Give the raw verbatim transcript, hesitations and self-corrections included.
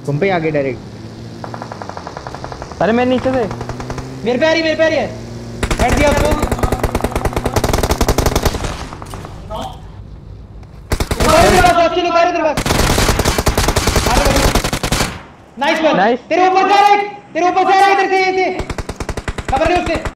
तुम पे आगे डायरेक्ट। अरे मैं नीचे से मेरे पे आ रही मेरे पे आ रही है। हेड दिया उसको। Nice one. नाइस। तेरे ऊपर जा रहा है तेरे ऊपर जा रहा है इधर से। खबर नहीं उससे।